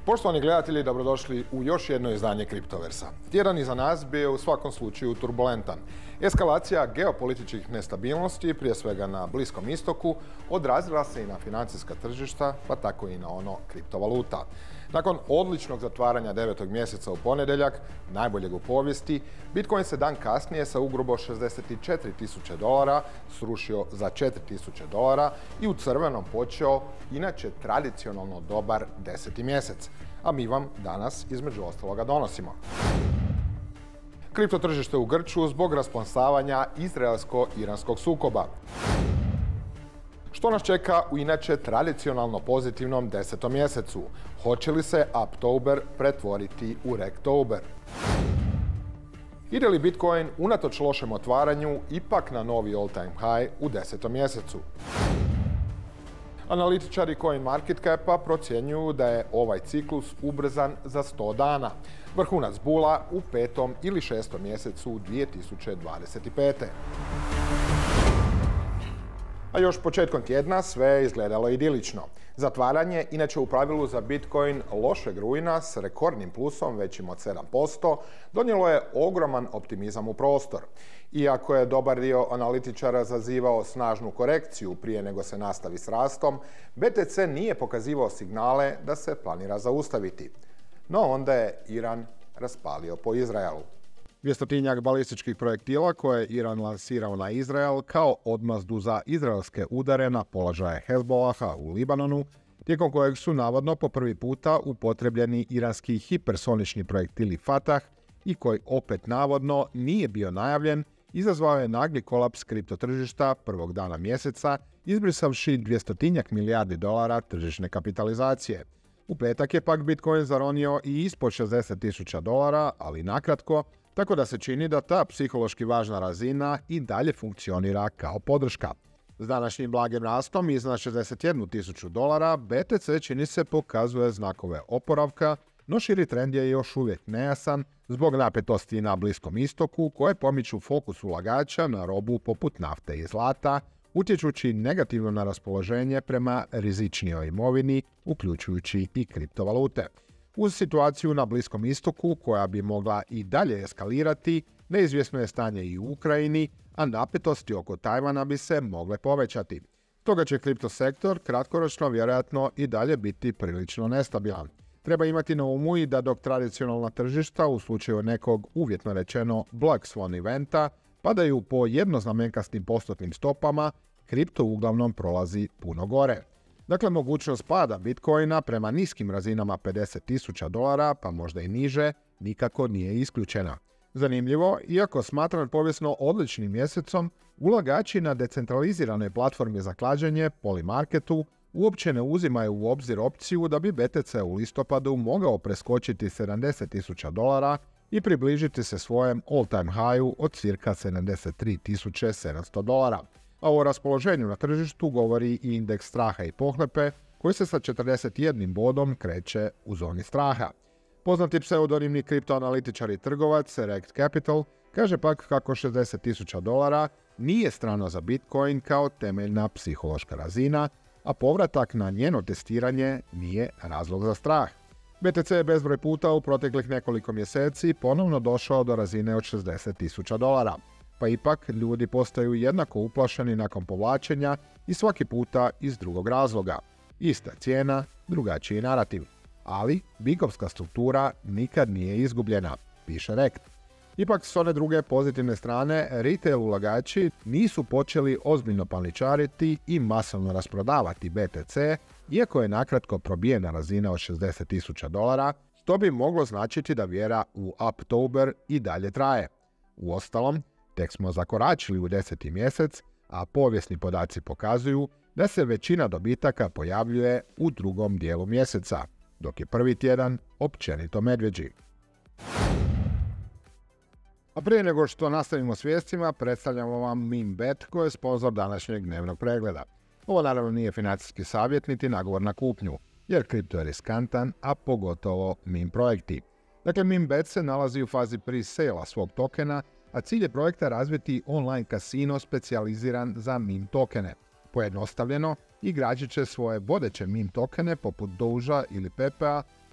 Poštovani gledatelji, dobrodošli u još jedno izdanje Kriptoversa. Tjedan iza nas bio je u svakom slučaju turbulentan. Eskalacija geopolitičkih nestabilnosti, prije svega na Bliskom istoku, odrazila se i na financijska tržišta, pa tako i na ono kriptovaluta. Nakon odličnog zatvaranja 9. mjeseca u ponedjeljak, najboljeg u povijesti, Bitcoin se dan kasnije sa ugrubo $64.000 srušio za $4.000 i u crvenom počeo inače tradicionalno dobar 10. mjesec. A mi vam danas između ostaloga donosimo. Kripto tržište u grču zbog rasplamsavanja izraelsko-iranskog sukoba. Što nas čeka u inače tradicionalno pozitivnom 10. mjesecu? Hoće li se Uptober pretvoriti u Rektober? Ide li Bitcoin unatoč lošem otvaranju ipak na novi all-time high u 10. mjesecu? Analitičari CoinMarketCapa procjenjuju da je ovaj ciklus ubrzan za 100 dana. Vrhunac bula u 5. ili 6. mjesecu 2025. A još početkom tjedna sve je izgledalo idilično. Zatvaranje, inače u pravilu za Bitcoin lošeg rujna s rekordnim plusom većim od 7%, donijelo je ogroman optimizam u prostor. Iako je dobar dio analitičara zazivao snažnu korekciju prije nego se nastavi s rastom, BTC nije pokazivao signale da se planira zaustaviti. No onda je Iran raspalio po Izraelu. 200-tinjak balističkih projektila koje je Iran lansirao na Izrael kao odmazdu za izraelske udare na položaje Hezbollaha u Libanonu, tijekom kojeg su navodno po prvi puta upotrebljeni iranski hipersonični projektili Fatah i koji opet navodno nije bio najavljen, izazvao je nagli kolaps kriptotržišta prvog dana mjeseca, izbrisavši 200-tinjak milijardi dolara tržišne kapitalizacije. U petak je pak Bitcoin zaronio i ispod $60.000, ali nakratko, tako da se čini da ta psihološki važna razina i dalje funkcionira kao podrška. S današnjim blagim rastom iznad $61.000, BTC čini se pokazuje znakove oporavka, no širi trend je još uvijek nejasan zbog napetosti na Bliskom istoku koje pomiču fokus ulagača na robu poput nafte i zlata, utječući negativno na raspoloženje prema rizičnijoj imovini, uključujući i kriptovalute. Uz situaciju na Bliskom istoku, koja bi mogla i dalje eskalirati, neizvjesno je stanje i u Ukrajini, a napetosti oko Tajvana bi se mogle povećati. Stoga će kriptosektor kratkoročno vjerojatno i dalje biti prilično nestabilan. Treba imati na umu i da dok tradicionalna tržišta u slučaju nekog uvjetno rečeno Black Swan eventa padaju po jednoznamenkastim postotnim stopama, kripto uglavnom prolazi puno gore. Dakle, mogućnost pada Bitcoina prema niskim razinama $50.000, pa možda i niže, nikako nije isključena. Zanimljivo, iako smatran povijesno odličnim mjesecom, ulagači na decentraliziranoj platformi za klađenje, Polymarketu, uopće ne uzimaju u obzir opciju da bi BTC u listopadu mogao preskočiti $70.000 i približiti se svojem all-time high-u od cirka $73.700. A o raspoloženju na tržištu govori i indeks straha i pohlepe, koji se sa 41 bodom kreće u zoni straha. Poznati pseudonimni kriptoanalitičar i trgovac Rekt Capital kaže pak kako $60.000 nije strano za Bitcoin kao temeljna psihološka razina, a povratak na njeno testiranje nije razlog za strah. BTC je bezbroj puta u proteklih nekoliko mjeseci ponovno došao do razine od $60.000. Pa ipak ljudi postaju jednako uplašeni nakon povlačenja i svaki puta iz drugog razloga. Ista cijena, drugačiji narativ. Ali bigovska struktura nikad nije izgubljena, piše Rekt. Ipak s one druge pozitivne strane, retail ulagači nisu počeli ozbiljno paničariti i masovno rasprodavati BTC, iako je nakratko probijena razina od $60.000, što bi moglo značiti da vjera u Uptober i dalje traje. Uostalom, tek smo zakoračili u 10. mjesec, a povijesni podaci pokazuju da se većina dobitaka pojavljuje u drugom dijelu mjeseca, dok je prvi tjedan općenito medvjeđi. A prije nego što nastavimo s vijestima, predstavljamo vam MemeBet koji je sponzor današnjeg dnevnog pregleda. Ovo naravno nije financijski savjet niti nagovor na kupnju, jer kripto je riskantan, a pogotovo meme projekti. Dakle, MemeBet se nalazi u fazi pre-sale svog tokena, a cilj je projekta razviti online kasino specijaliziran za meme tokene. Pojednostavljeno, igrači će svoje vodeće meme tokene poput Doja ili Pepea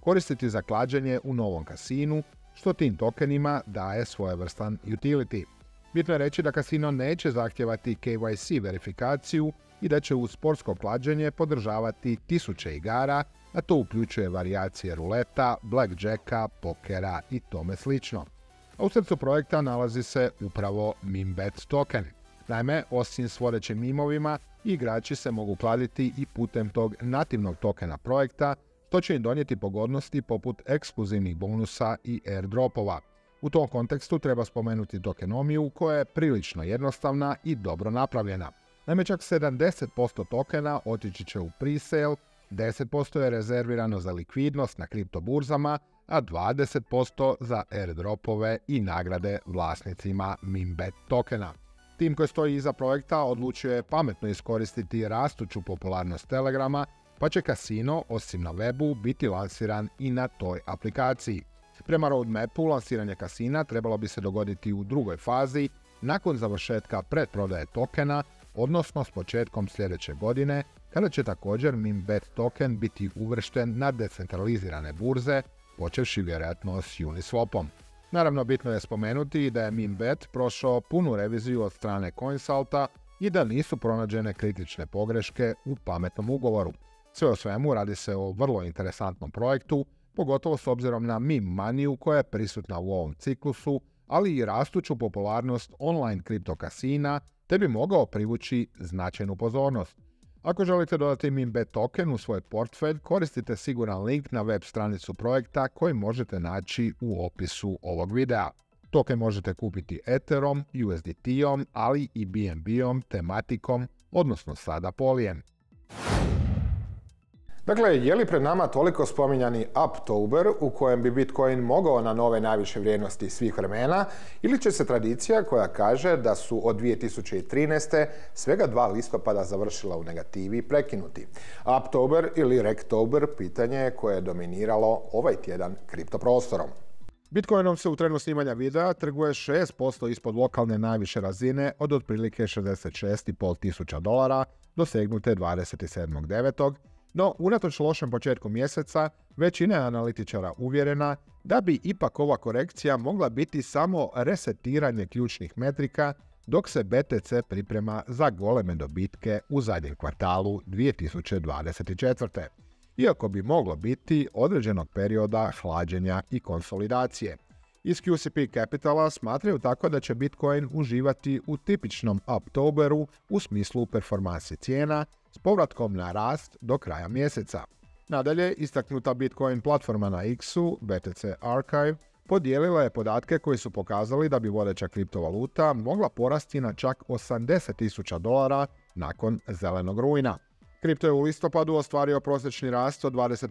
koristiti za klađenje u novom kasinu, što tim tokenima daje svojevrstan utility. Bitno je reći da kasino neće zahtijevati KYC verifikaciju i da će uz sportsko klađenje podržavati tisuće igara, a to uključuje varijacije ruleta, blackjacka, pokera i tome slično. A u srcu projekta nalazi se upravo MemeBet token. Naime, osim s vodećim mimovima, igrači se mogu kladiti i putem tog nativnog tokena projekta, što će im donijeti pogodnosti poput ekskluzivnih bonusa i airdropova. U tom kontekstu treba spomenuti tokenomiju koja je prilično jednostavna i dobro napravljena. Naime, čak 70% tokena otići će u presale, 10% je rezervirano za likvidnost na kriptoburzama, a 20% za airdropove i nagrade vlasnicima MemeBet tokena. Tim koji stoji iza projekta odlučio je pametno iskoristiti rastuću popularnost Telegrama, pa će kasino, osim na webu, biti lansiran i na toj aplikaciji. Prema roadmapu, lansiranje kasina trebalo bi se dogoditi u drugoj fazi, nakon završetka pretprodaje tokena, odnosno s početkom sljedeće godine, kada će također MemeBet token biti uvršten na decentralizirane burze, počevši vjerojatno s Uniswapom. Naravno, bitno je spomenuti da je MemeBet prošao punu reviziju od strane CoinSalta i da nisu pronađene kritične pogreške u pametnom ugovoru. Sve o svemu radi se o vrlo interesantnom projektu, pogotovo s obzirom na meme maniju koja je prisutna u ovom ciklusu, ali i rastuću popularnost online kriptokasina, te bi mogao privući značajnu pozornost. Ako želite dodati MemeBet token u svoj portfelj, koristite siguran link na web stranicu projekta koji možete naći u opisu ovog videa. Token možete kupiti Etherom, USDT-om, ali i BNB-om, tematikom, odnosno sada Polijem. Dakle, je li pred nama toliko spominjani Uptober u kojem bi Bitcoin mogao na nove najviše vrijednosti svih vremena, ili će se tradicija koja kaže da su od 2013. svega 2 listopada završila u negativi prekinuti? Uptober ili Rektober pitanje je koje je dominiralo ovaj tjedan kriptoprostorom. Bitcoinom se u trenu snimanja videa trguje 6% ispod lokalne najviše razine od otprilike $66.500 tisuća dosegnute 27.9. No, unatoč lošem početku mjeseca, većina je analitičara uvjerena da bi ipak ova korekcija mogla biti samo resetiranje ključnih metrika, dok se BTC priprema za goleme dobitke u zadnjem kvartalu 2024. Iako bi moglo biti određenog perioda hlađenja i konsolidacije. Iz QCP Capitala smatraju tako da će Bitcoin uživati u tipičnom Uptoberu u smislu performansi cijena s povratkom na rast do kraja mjeseca. Nadalje, istaknuta Bitcoin platforma na X-u, BTC Archive, podijelila je podatke koji su pokazali da bi vodeća kriptovaluta mogla porasti na čak $80.000 nakon zelenog rujna. Kripto je u listopadu ostvario prosječni rast od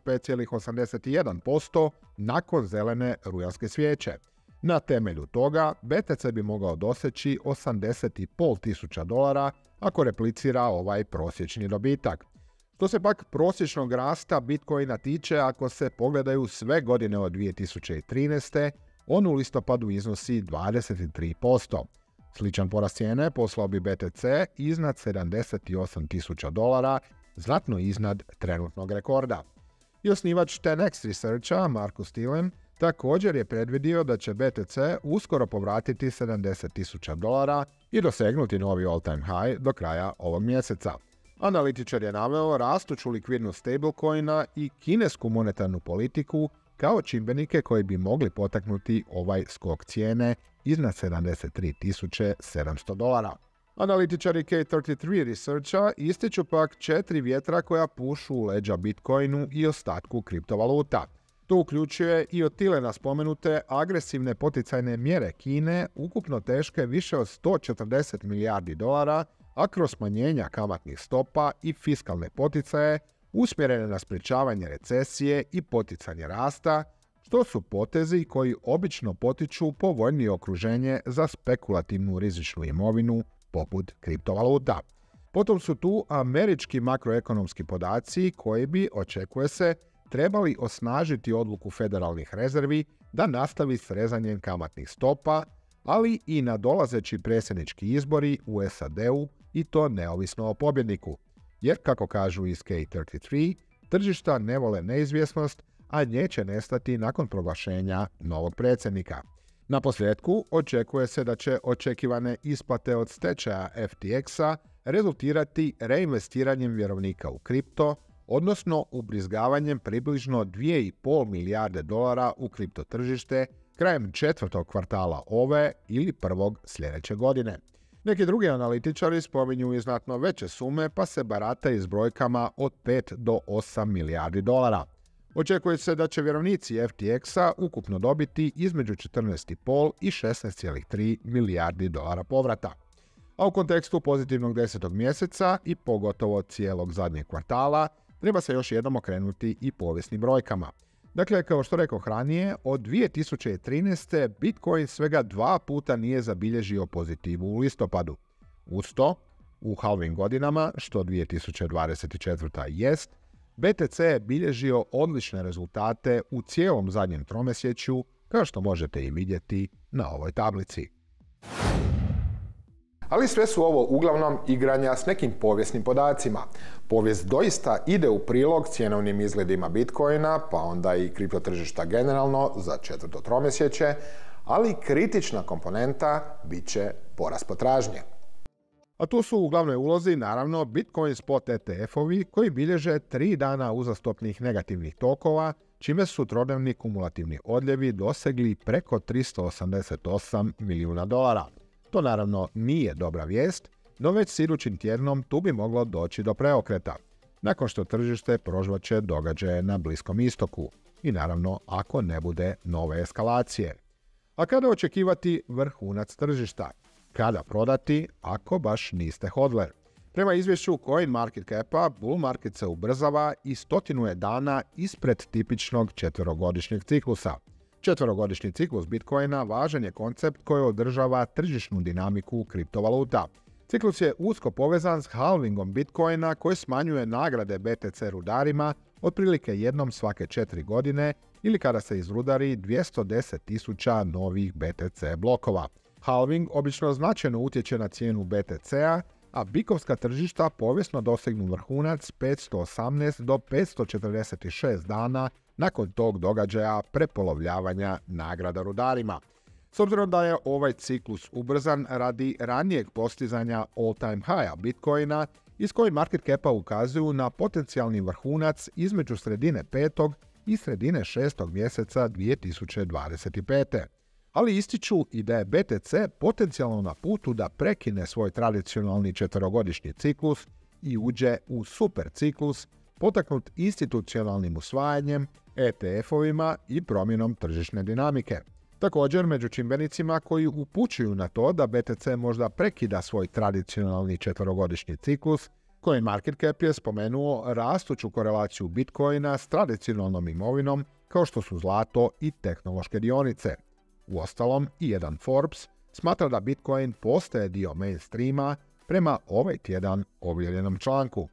25,81% nakon zelene rujanske svijeće. Na temelju toga, BTC bi mogao doseći $80.500 ako replicira ovaj prosječni dobitak. Što se pak prosječnog rasta Bitcoina tiče, ako se pogledaju sve godine od 2013. on u listopadu iznosi 23%. Sličan porast cijene poslao bi BTC iznad $78.000, znatno iznad trenutnog rekorda. I osnivač 10x Researcha, Marcus Thielen, također je predvidio da će BTC uskoro povratiti $70.000 i dosegnuti novi all-time high do kraja ovog mjeseca. Analitičar je naveo rastuću likvidnost stablecoina i kinesku monetarnu politiku kao čimbenike koji bi mogli potaknuti ovaj skok cijene iznad $73.700. Analitičari K33 Researcha ističu pak 4 vjetra koja pušu u leđa Bitcoinu i ostatku kriptovaluta. To uključuje i od Thielena spomenute agresivne poticajne mjere Kine, ukupno teške više od $140 milijardi, a kroz smanjenja kamatnih stopa i fiskalne poticaje usmjerene na sprječavanje recesije i poticanje rasta, što su potezi koji obično potiču povoljnije okruženje za spekulativnu rizičnu imovinu poput kriptovaluta. Potom su tu američki makroekonomski podaci koji bi, očekuje se, trebali osnažiti odluku federalnih rezervi da nastavi s rezanjem kamatnih stopa, ali i nadolazeći predsjednički izbori u SAD-u i to neovisno o pobjedniku. Jer, kako kažu iz K33, tržišta ne vole neizvjesnost, a neće nestati nakon proglašenja novog predsjednika. Na posljedku, očekuje se da će očekivane isplate od stečaja FTX-a rezultirati reinvestiranjem vjerovnika u kripto, odnosno ubrizgavanjem približno 2,5 milijarde dolara u kripto tržište krajem 4. kvartala ove ili 1. sljedeće godine. Neki drugi analitičari spominju i znatno veće sume, pa se barataju s brojkama od 5 do 8 milijardi dolara. Očekuje se da će vjerovnici FTX-a ukupno dobiti između 14,5 i 16,3 milijardi dolara povrata. A u kontekstu pozitivnog 10. mjeseca i pogotovo cijelog zadnjeg kvartala, treba se još jednom okrenuti i povijesnim brojkama. Dakle, kao što rekao ranije, od 2013. Bitcoin svega 2 puta nije zabilježio pozitivu u listopadu. Uz to, u halving godinama, što 2024. jest, BTC je bilježio odlične rezultate u cijelom zadnjem tromjesečju, kao što možete i vidjeti na ovoj tablici. Ali sve su ovo uglavnom igranja s nekim povijesnim podacima. Povijest doista ide u prilog cjenovnim izgledima Bitcoina, pa onda i kriptotržišta generalno za 4. tromjesečje, ali kritična komponenta bit će porast potražnje. A tu su u glavnoj ulozi naravno Bitcoin spot ETF-ovi koji bilježe 3 dana uzastopnih negativnih tokova, čime su trodnevni kumulativni odljevi dosegli preko 388 milijuna dolara. To naravno nije dobra vijest, no već s idućim tjednom tu bi moglo doći do preokreta, nakon što tržište prožvaće događaje na Bliskom istoku i naravno ako ne bude nove eskalacije. A kada očekivati vrhunac tržišta? Kada prodati ako baš niste hodler? Prema izvješću CoinMarketCap-a, bull market se ubrzava i 100 je dana ispred tipičnog 4-godišnjeg ciklusa. 4-godišnji ciklus Bitcoina važan je koncept koji održava tržišnu dinamiku kriptovaluta. Ciklus je usko povezan s halvingom Bitcoina koji smanjuje nagrade BTC rudarima otprilike jednom svake 4 godine ili kada se izrudari 210.000 novih BTC blokova. Halving obično značajno utječe na cijenu BTC-a, a bikovska tržišta povijesno dosegnu vrhunac 518 do 546 dana nakon tog događaja prepolovljavanja nagrada rudarima. S obzirom da je ovaj ciklus ubrzan radi ranijeg postizanja all-time high-a Bitcoina, iz CoinMarketCap-a ukazuju na potencijalni vrhunac između sredine 5. i sredine 6. mjeseca 2025. Ali ističu i da je BTC potencijalno na putu da prekine svoj tradicionalni 4-godišnji ciklus i uđe u super ciklus potaknut institucionalnim usvajanjem, ETF-ovima i promjenom tržišne dinamike. Također, među čimbenicima koji upućuju na to da BTC možda prekida svoj tradicionalni 4-godišnji ciklus, CoinMarketCap je spomenuo rastuću korelaciju Bitcoina s tradicionalnom imovinom kao što su zlato i tehnološke dionice. Uostalom, i jedan Forbes smatra da Bitcoin postaje dio mainstreama prema ovaj tjedan objavljenom članku.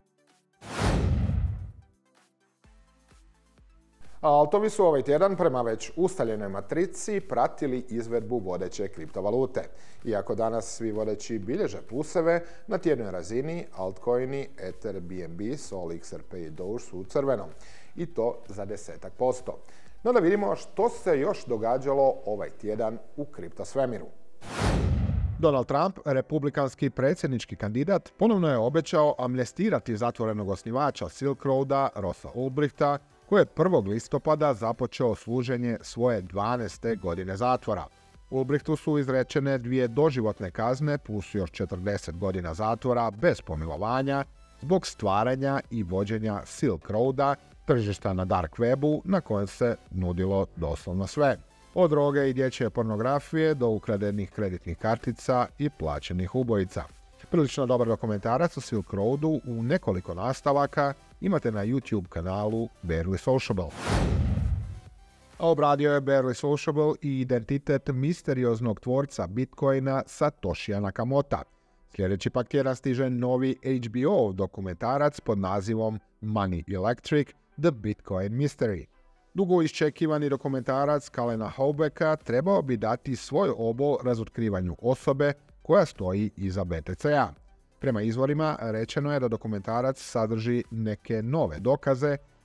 Altovi su ovaj tjedan prema već ustaljenoj matrici pratili izvedbu vodeće kriptovalute. Iako danas svi vodeći bilježe pluseve, na tjednoj razini altcoini Ether, BNB, Sol, XRP i Doge su u crvenom. I to za 10%. No da vidimo što se još događalo ovaj tjedan u kriptosvemiru. Donald Trump, republikanski predsjednički kandidat, ponovno je obećao amnestirati zatvorenog osnivača Silk Roada, Rossa Ulbrichta, koji je 1. listopada započeo služenje svoje 12. godine zatvora. Ulbrichtu su izrečene 2 doživotne kazne plus još 40 godina zatvora bez pomilovanja zbog stvaranja i vođenja Silk Roada, tržišta na dark webu na kojem se nudilo doslovno sve. Od droge i dječje pornografije do ukradenih kreditnih kartica i plaćenih ubojica. Prilično dobar dokumentarac o Silk Roadu u nekoliko nastavaka imate na YouTube kanalu Barely Sociable. A obradio je Barely Sociable i identitet misterioznog tvorca Bitcoina Satoshija Nakamota. Sljedeći pak tjedan stiže novi HBO dokumentarac pod nazivom Money Electric – The Bitcoin Mystery. Dugo iščekivani dokumentarac Kalena Haubeka trebao bi dati svoj obol razotkrivanju osobe koja stoji iza BTC-a. Prema izvorima rečeno je da dokumentarac sadrži neke nove dokaze,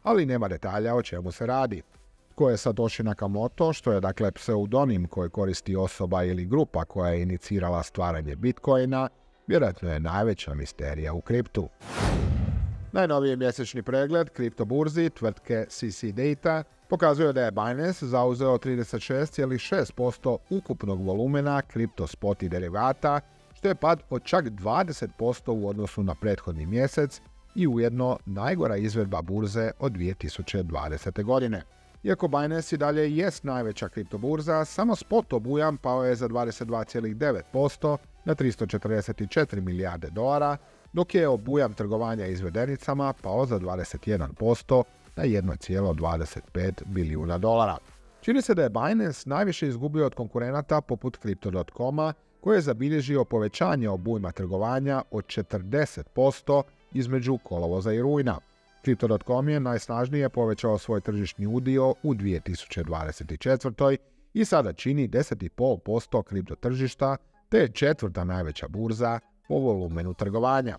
ali nema detalja o čemu se radi. Ko je Satoshi Nakamoto, što je dakle pseudonim koji koristi osoba ili grupa koja je inicirala stvaranje Bitcoina, vjerojatno je najveća misterija u kriptu. Najnoviji mjesečni pregled kriptoburzi tvrtke CC Data pokazuje da je Binance zauzeo 36,6% ukupnog volumena kriptospot i derivata, što je pad od čak 20% u odnosu na prethodni mjesec i ujedno najgora izvedba burze od 2020. godine. Iako Binance i dalje jest najveća kriptoburza, samo spot obujam pao je za 22,9% na 344 milijarde dolara, dok je obujam trgovanja izvedenicama pao za 21% na 1,25 bilijuna dolara. Čini se da je Binance najviše izgubio od konkurenata poput Crypto.com-a, koji je zabilježio povećanje obujma trgovanja od 40% između kolovoza i rujna. Crypto.com je najsnažnije povećao svoj tržišni udio u 2024. i sada čini 10,5% kripto tržišta, te je četvrta najveća burza po volumenu trgovanja.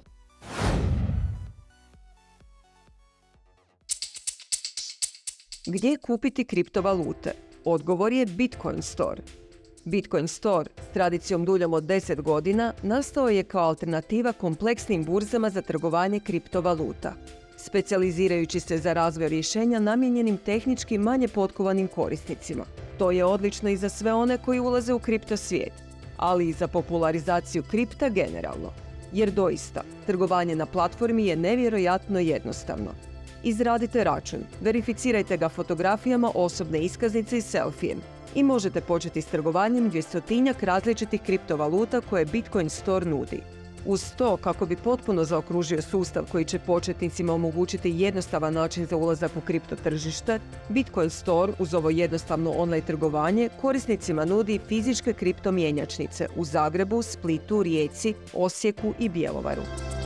Gdje kupiti kriptovalute? Odgovor je Bitcoin Store. Bitcoin Store s tradicijom duljom od 10 godina nastao je kao alternativa kompleksnim burzama za trgovanje kriptovaluta, specijalizirajući se za razvoj rješenja namijenjenim tehnički manje potkovanim korisnicima. To je odlično i za sve one koji ulaze u kripto svijet, ali i za popularizaciju kripta generalno. Jer doista, trgovanje na platformi je nevjerojatno jednostavno. Izradite račun, verificirajte ga fotografijama osobne iskaznice i selfijem i možete početi s trgovanjem 200-tinjak različitih kriptovaluta koje Bitcoin Store nudi. Uz to, kako bi potpuno zaokružio sustav koji će početnicima omogućiti jednostavan način za ulazak u kripto tržište, Bitcoin Store uz ovo jednostavno online trgovanje korisnicima nudi fizičke kripto mjenjačnice u Zagrebu, Splitu, Rijeci, Osijeku i Bjelovaru.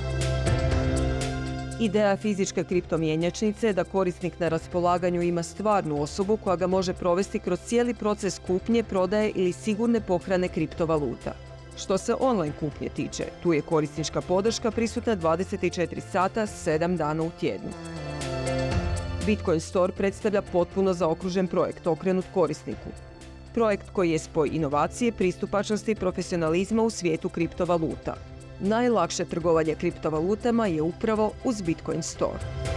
Ideja fizičke kripto mjenjačnice je da korisnik na raspolaganju ima stvarnu osobu koja ga može provesti kroz cijeli proces kupnje, prodaje ili sigurne pohrane kriptovaluta. Što se online kupnje tiče, tu je korisnička podrška prisutna 24 sata, 7 dana u tjednu. Bitcoin Store predstavlja potpuno zaokružen projekt okrenut korisniku. Projekt koji je spoj inovacije, pristupačnosti i profesionalizma u svijetu kriptovaluta. Najlakše trgovanje kriptovalutama je upravo uz Bitcoin Store.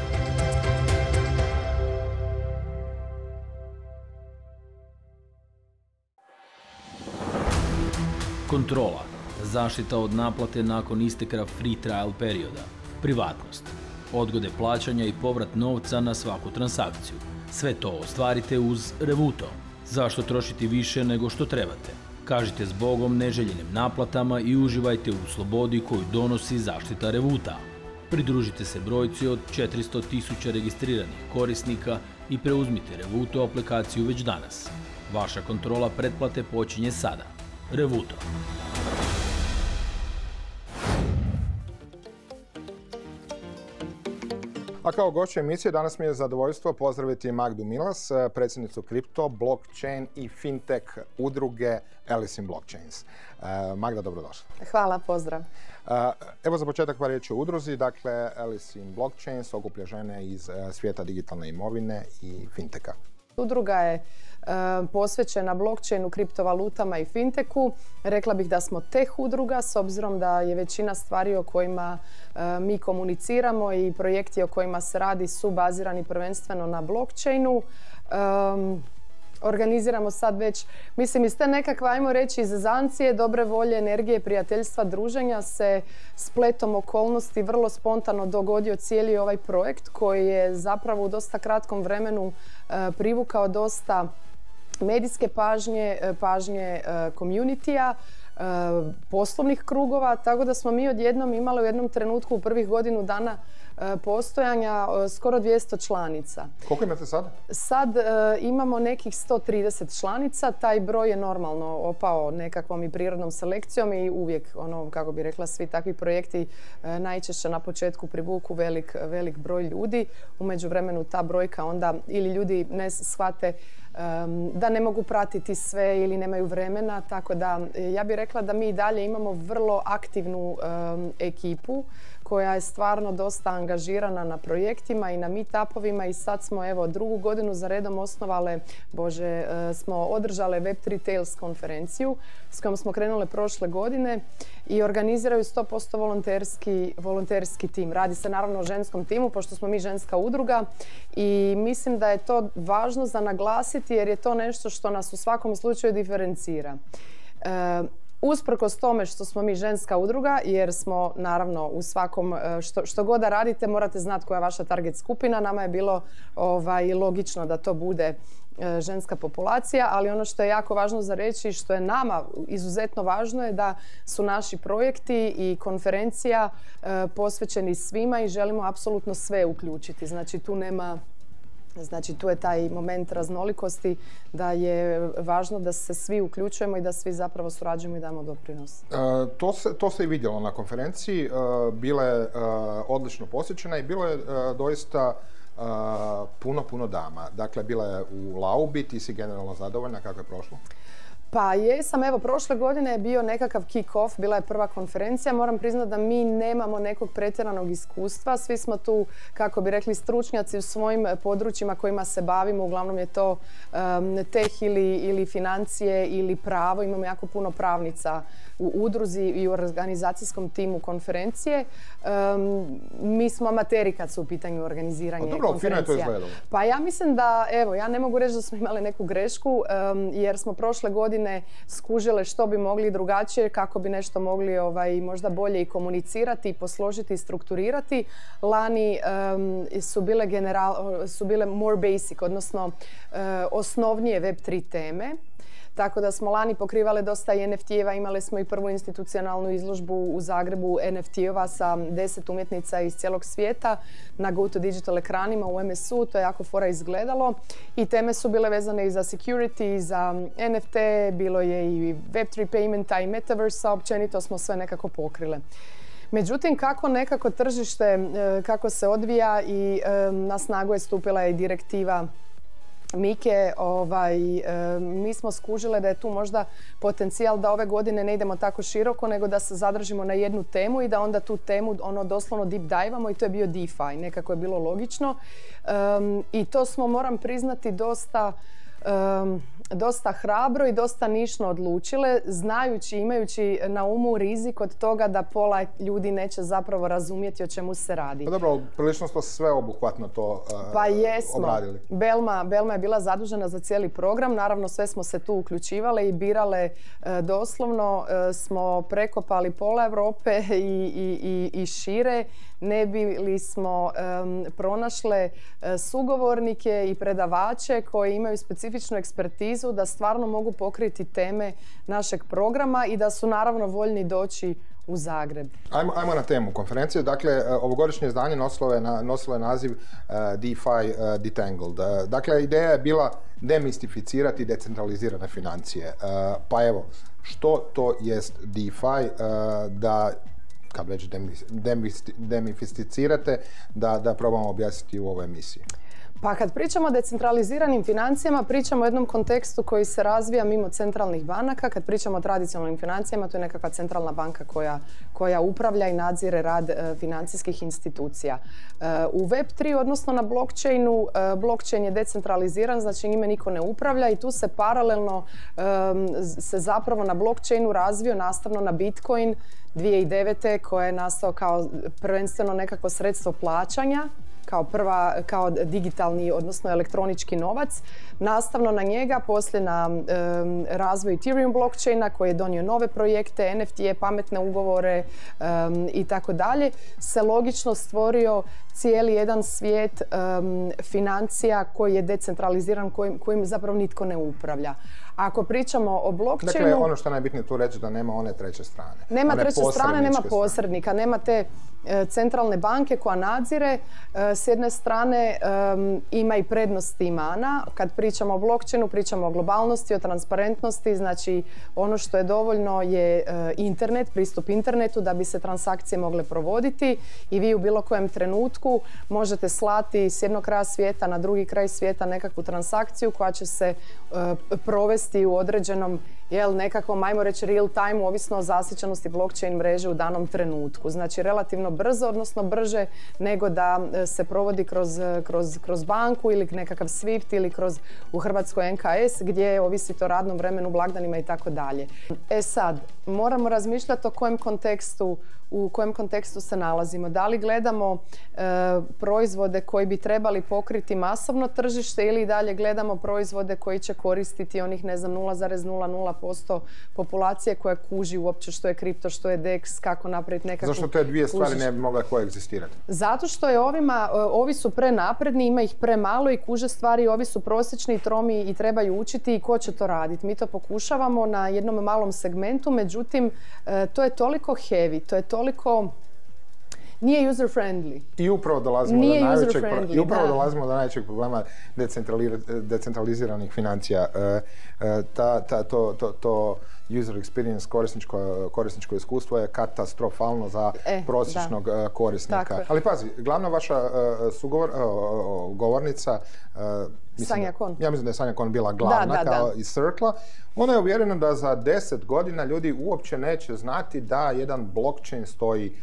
Kontrola, zaštita od naplate nakon isteka free trial perioda, privatnost, odgode plaćanja i povrat novca na svaku transakciju. Sve to ostvarite uz Revuto. Zašto trošiti više nego što trebate? Kažite zbogom neželjenim naplatama i uživajte u slobodi koju donosi zaštita Revuta. Pridružite se brojci od 400.000 registriranih korisnika i preuzmite Revuto aplikaciju već danas. Vaša kontrola pretplate počinje sada. Revuto. A kao gošću emisije danas mi je zadovoljstvo pozdraviti Magdu Milas, predsjednicu kripto, blockchain i fintech udruge Alice in Blockchains. Magda, dobrodošla. Hvala, pozdrav. Evo za početak par riječi o udruzi. Dakle, Alice in Blockchains okuplja žene iz svijeta digitalne imovine i fintecha. Udruga je posvećena blockchainu, kriptovalutama i fintechu. Rekla bih da smo tech udruga s obzirom da je većina stvari o kojima mi komuniciramo i projekti o kojima se radi su bazirani prvenstveno na blockchainu. Organiziramo sad već, mislim, iz te nekakve, ajmo reći, izazancije, dobre volje, energije, prijateljstva, druženja se spletom okolnosti vrlo spontano dogodio cijeli ovaj projekt koji je zapravo u dosta kratkom vremenu privukao dosta medijske pažnje community-a, poslovnih krugova, tako da smo mi odjednom imali u jednom trenutku u prvih godinu dana postojanja skoro 200 članica. Koliko imate sad? Sad imamo nekih 130 članica. Taj broj je normalno opao nekakvom i prirodnom selekcijom i uvijek, kako bi rekla, svi takvi projekti najčešće na početku privuku velik broj ljudi. U međuvremenu ta brojka onda ili ljudi ne shvate da ne mogu pratiti sve ili nemaju vremena. Tako da ja bih rekla da mi i dalje imamo vrlo aktivnu ekipu koja je stvarno dosta angažirana na projektima i na meetupovima i sad smo evo drugu godinu za redom smo održale Web3 Tales konferenciju s kojom smo krenule prošle godine i organiziraju 100% volonterski tim. Radi se naravno o ženskom timu pošto smo mi ženska udruga i mislim da je to važno za naglasiti jer je to nešto što nas u svakom slučaju diferencira. Usprkos tome što smo mi ženska udruga, jer smo naravno u svakom, što god da radite morate znati koja je vaša target skupina. Nama je bilo logično da to bude ženska populacija, ali ono što je jako važno za reći, što je nama izuzetno važno je da su naši projekti i konferencija posvećeni svima i želimo apsolutno sve uključiti. Znači tu je taj moment raznolikosti da je važno da se svi uključujemo i da svi zapravo surađujemo i damo doprinos. To se i vidjelo na konferenciji. Bila je odlično posjećena i bilo je doista puno dama. Dakle, bila je u Laubi, ti si generalno zadovoljna, kako je prošlo? Pa jesam, evo prošle godine je bio nekakav kick-off, bila je prva konferencija. Moram priznati da mi nemamo nekog pretjeranog iskustva. Svi smo tu, kako bi rekli, stručnjaci u svojim područjima kojima se bavimo. Uglavnom je to teh ili financije ili pravo. Imamo jako puno pravnica u udruzi i u organizacijskom timu konferencije. Mi smo amateri kad su u pitanju organiziranja konferencija. Pa ja mislim da, evo, ja ne mogu reći da smo imali neku grešku jer smo prošle godine skužile što bi mogli drugačije, kako bi nešto mogli možda bolje i komunicirati, i posložiti i strukturirati. Lani su bile more basic, odnosno osnovnije Web3 teme. Tako da smo lani pokrivali dosta i NFT-eva, imali smo i prvu institucionalnu izložbu u Zagrebu NFT-ova sa 10 umjetnica iz cijelog svijeta na Go to Digital ekranima u MSU, to je jako fora izgledalo i teme su bile vezane i za security, i za NFT, bilo je i Web3 paymenta i Metaverse, općenito smo sve nekako pokrile. Međutim, kako nekako tržište, kako se odvija i na snagu je stupila i direktiva Mike, mi smo skužile da je tu možda potencijal da ove godine ne idemo tako široko, nego da se zadržimo na jednu temu i da onda tu temu doslovno deep dive-amo i to je bio DeFi. Nekako je bilo logično i to smo, moram priznati, dosta hrabro i dosta nišno odlučile, znajući, imajući na umu rizik od toga da pola ljudi neće zapravo razumjeti o čemu se radi. Pa dobro, prilično smo sve obuhvatno to obradili. Belma je bila zadužena za cijeli program, naravno sve smo se tu uključivale i birale, doslovno smo prekopali pola Europe i šire, ne bili smo pronašle sugovornike i predavače koji imaju specifičnu ekspertizu da stvarno mogu pokriti teme našeg programa i da su naravno voljni doći u Zagreb. Ajmo na temu konferencije. Dakle, ovogodišnje izdanje nosilo je naziv DeFi Detangled. Dakle, ideja je bila demistificirati decentralizirane financije. Pa evo, što to jest DeFi, da kad već demistificirate, da probamo objasniti u ovoj emisiji? Pa kad pričamo o decentraliziranim financijama, pričamo o jednom kontekstu koji se razvija mimo centralnih banaka. Kad pričamo o tradicionalnim financijama, to je nekakva centralna banka koja upravlja i nadzire rad financijskih institucija. U Web3, odnosno na blockchainu, blockchain je decentraliziran, znači njime niko ne upravlja i tu se paralelno se zapravo na blockchainu razvio nastavno na Bitcoin 2009. koja je nastao kao prvenstveno nekakvo sredstvo plaćanja, kao digitalni, odnosno elektronički novac. Nastavno na njega, poslije na razvoj Ethereum blockchaina koji je donio nove projekte, NFT-e, pametne ugovore i tako dalje, se logično stvorio cijeli jedan svijet financija koji je decentraliziran, kojim zapravo nitko ne upravlja. Ako pričamo o blockchainu... Dakle, ono što je najbitnije tu reći da nema one treće strane. Nema treće strane, nema posrednika, nema te centralne banke koja nadzire, s jedne strane ima i prednosti i mana. Kad pričamo o blockchainu, pričamo o globalnosti, o transparentnosti, znači ono što je dovoljno je internet, pristup internetu da bi se transakcije mogle provoditi i vi u bilo kojem trenutku možete slati s jednog kraja svijeta na drugi kraj svijeta nekakvu transakciju koja će se provesti u određenom nekakvom, ajmo reći, real time, ovisno o zasićenosti blockchain mreže u danom trenutku. Znači relativno brzo, odnosno brže nego da se provodi kroz banku ili nekakav SWIFT ili u Hrvatskoj NKS gdje ovisite o radnom vremenu, blagdanima i tako dalje. Sad, moramo razmišljati u kojem kontekstu se nalazimo. Da li gledamo proizvode koji bi trebali pokriti masovno tržište ili dalje gledamo proizvode koji će koristiti onih 0,00% populacije koja kuži uopće što je kripto, što je DEX, kako napraviti nekakvu... Zašto te dvije stvari ne bi mogle koegzistirati? Zato što je ovi su prenapredni, ima ih premalo i kuže stvari, ovi su prosječni, tromi i trebaju učiti i ko će to raditi. Mi to pokušavamo na jednom malom segmentu, međutim, to je toliko heavy, to je toliko... Nije user-friendly. I upravo dolazimo do najvećeg problema decentraliziranih financija. To user experience, korisničko iskustvo je katastrofalno za prosječnog korisnika. Ali pazi, glavna vaša govornica, Sanja Kon. Ja mislim da je Sanja Kon bila glavna iz Circle-a. Ona je uvjerena da za 10 godina ljudi uopće neće znati da jedan blockchain stoji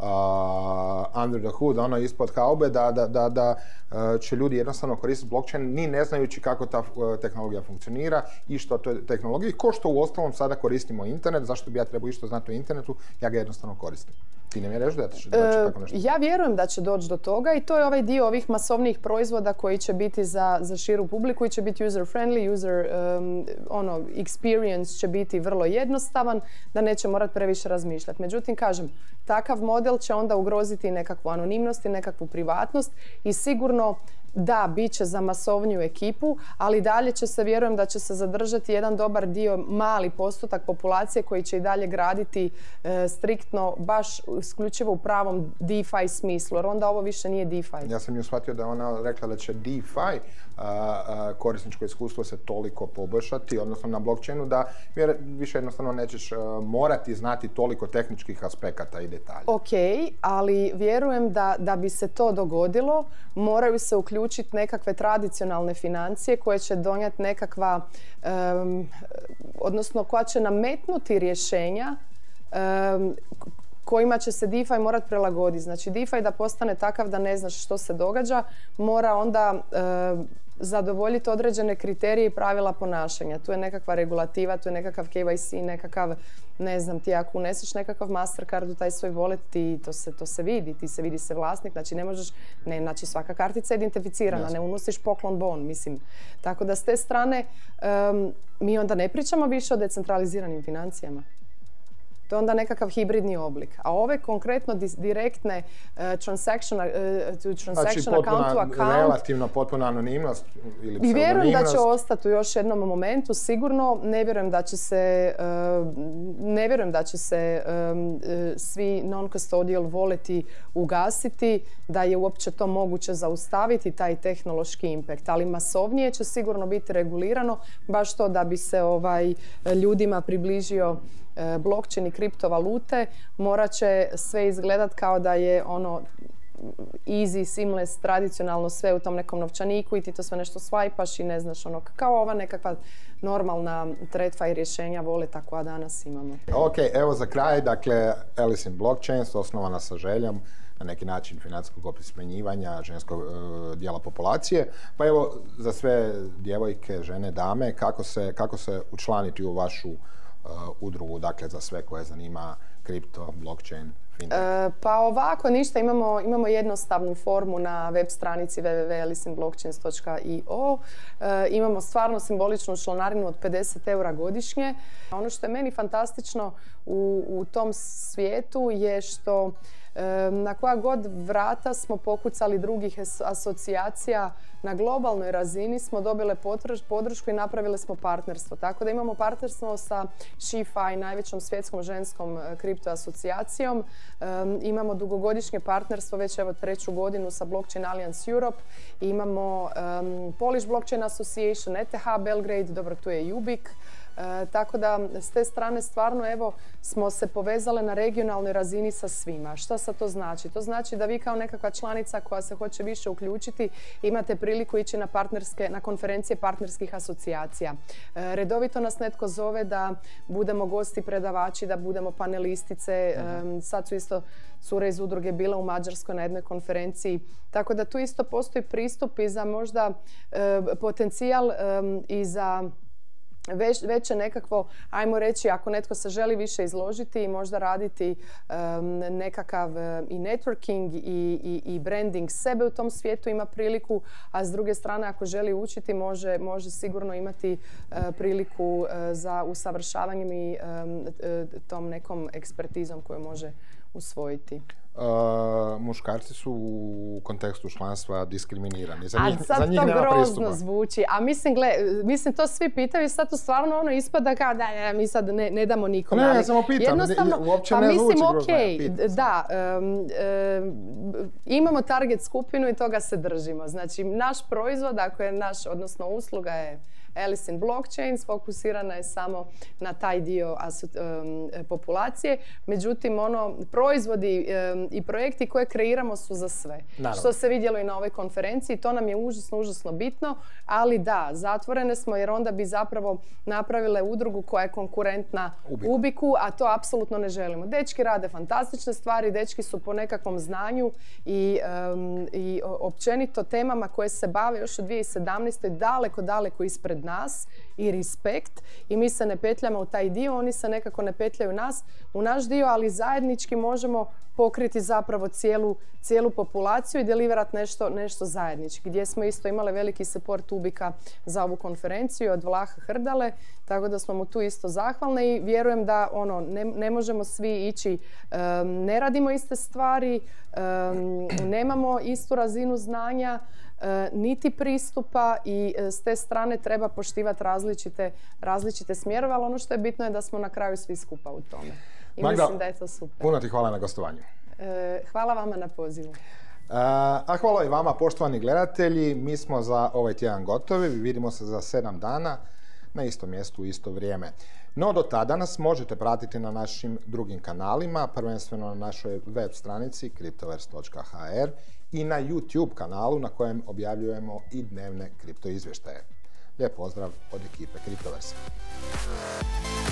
under the hood, ono ispod haube, da će ljudi jednostavno koristiti blockchain ni ne znajući kako ta tehnologija funkcionira i što to je tehnologija. Ko što u ostalom sada koristimo internet, zašto bi ja trebao išto znati o internetu, ja ga jednostavno koristim. Ti ne vjeruješ da će tako nešto? Ja vjerujem da će doći do toga i to je ovaj dio ovih masovnih proizvoda koji će biti za širu publiku i će biti user-friendly, experience će biti vrlo jednostavan, da neće morati previše razmišljati. Međutim, kažem, takav model će onda ugroziti nekakvu anonimnost i nekakvu privatnost i sigurno da, bit će za masovniju ekipu, ali dalje vjerujem da će se zadržati jedan dobar dio, mali postotak populacije koji će i dalje graditi striktno, baš isključivo u pravom DeFi smislu, jer onda ovo više nije DeFi. Ja sam ju shvatio da ona rekla da će DeFi korisničko iskustvo se toliko poboljšati, odnosno na blockchainu, da više jednostavno nećeš morati znati toliko tehničkih aspekata i detalja. Ok, ali vjerujem da bi se to dogodilo, moraju se uključiti nekakve tradicionalne financije koje će donijeti nekakva, odnosno koja će nametnuti rješenja kojima će se DeFi morati prilagoditi. Znači DeFi da postane takav da ne znaš što se događa, mora onda zadovoljiti određene kriterije i pravila ponašanja. Tu je nekakva regulativa, tu je nekakav KYC, nekakav, ne znam, ti ako uneseš nekakav Mastercard u taj svoj wallet, to se vidi, vidi se vlasnik, znači ne možeš, znači svaka kartica je identificirana, ne unosiš poklon bon, mislim. Tako da s te strane mi onda ne pričamo više o decentraliziranim financijama. To je onda nekakav hibridni oblik. A ove konkretno direktne transaction account to account... Relativno potpuna anonimnost ili pseudonimnost. I vjerujem da će ostati u još jednom momentu. Sigurno ne vjerujem da će se svi non-custodial walleti ugasiti, da je uopće to moguće zaustaviti, taj tehnološki impact. Ali masovnije će sigurno biti regulirano, baš to da bi se ljudima približio blockchain i kriptovalute, morat će sve izgledat kao da je ono easy, seamless, tradicionalno sve u tom nekom novčaniku i ti to sve nešto swajpaš i ne znaš ono, kao ova nekakva normalna TradFi rješenja voleta koja danas imamo. Ok, evo za kraj, dakle Alice in Blockchains osnovana sa željom na neki način financijskog opismenjivanja ženskog dijela populacije. Pa evo za sve djevojke, žene, dame, kako se učlaniti u vašu udrugu, dakle za sve koje zanima kripto, blockchain, fintech? Pa ovako, ništa, imamo jednostavnu formu na web stranici www.alicinblockchains.io. Imamo stvarno simboličnu članarinu od 50 € godišnje. Ono što je meni fantastično u tom svijetu je što Na koja god vrata smo pokucali drugih asocijacija na globalnoj razini smo dobile podršku i napravile smo partnerstvo. Tako da imamo partnerstvo sa SheFi, najvećom svjetskom ženskom kripto asocijacijom. Imamo dugogodišnje partnerstvo, već evo 3. godinu sa Blockchain Alliance Europe. Imamo Polish Blockchain Association, ETH Belgrade, dobro tu je Ubik. Tako da s te strane stvarno evo smo se povezale na regionalnoj razini sa svima. Šta sad to znači? To znači da vi kao nekakva članica koja se hoće više uključiti imate priliku ići na konferencije partnerskih asocijacija. Redovito nas netko zove da budemo gosti predavači, da budemo panelistice. Sad su isto cure iz udruge bile u Mađarskoj na jednoj konferenciji. Tako da tu isto postoji pristup i za možda potencijal i za veće nekakvo, ajmo reći, ako netko se želi više izložiti i možda raditi nekakav i networking i branding sebe u tom svijetu ima priliku, a s druge strane ako želi učiti može sigurno imati priliku za usavršavanjem i tom nekom ekspertizom koju može usvojiti. Muškarci su u kontekstu članstva diskriminirani. Za njih to nema grozno pristupa. Zvuči. A mislim, to svi pitaju i sad to stvarno ispada kao da mi sad ne damo nikome. Ne, samo pitam. Uopće ne zvuči grozno. Da, imamo target skupinu i toga se držimo. Znači, naš proizvod, ako je odnosno usluga je Alice in Blockchain, fokusirana je samo na taj dio populacije. Međutim, proizvodi i projekti koje kreiramo su za sve. Naravno. Što se vidjelo i na ovoj konferenciji, to nam je užasno bitno, ali da, zatvorene smo jer onda bi zapravo napravile udrugu koja je konkurentna Ubiku, a to apsolutno ne želimo. Dečki rade fantastične stvari, dečki su po nekakvom znanju i općenito temama koje se bave još u 2017. daleko ispred nas i respekt i mi se ne petljamo u taj dio, oni se nekako ne petljaju u naš dio, ali zajednički možemo pokriti zapravo cijelu populaciju i deliverati nešto zajednički. Gdje smo isto imali veliki support Ubika za ovu konferenciju od Vlaha Hrdale, tako da smo mu tu isto zahvalni i vjerujem da ne možemo svi ići, ne radimo iste stvari, nemamo istu razinu znanja, niti pristupa i s te strane treba poštivati različite smjerove, ali ono što je bitno je da smo na kraju svi skupa u tome. I Magda, mislim da je to super. Puno ti hvala na gostovanju. Hvala vama na pozivu. A hvala i vama, poštovani gledatelji. Mi smo za ovaj tjedan gotovi. Vidimo se za 7 dana na istom mjestu u isto vrijeme. No, do tada nas možete pratiti na našim drugim kanalima, prvenstveno na našoj web stranici cryptoverse.hr i na YouTube kanalu na kojem objavljujemo i dnevne kripto izvještaje. Lijep pozdrav od ekipe Cryptoverse.